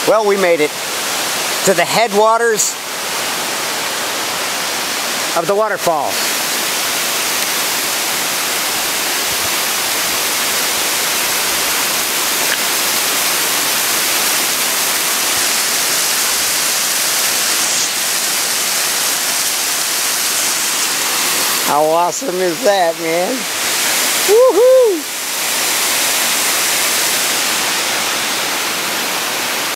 Well, we made it to the headwaters of the waterfall. How awesome is that, man? Woohoo!